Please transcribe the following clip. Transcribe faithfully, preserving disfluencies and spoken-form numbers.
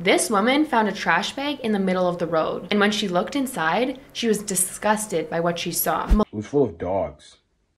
This woman found a trash bag in the middle of the road, and when she looked inside, she was disgusted by what she saw. It was full of dogs.